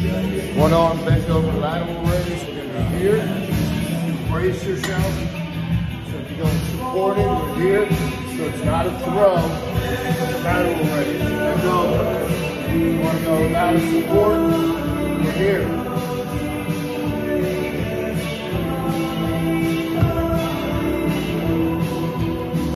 One arm bent over lateral raise. We're going to be here. Brace yourself. So if you go supported, we're here. So it's not a throw. Lateral raise. Bend over. You want to go lateral support. We're here.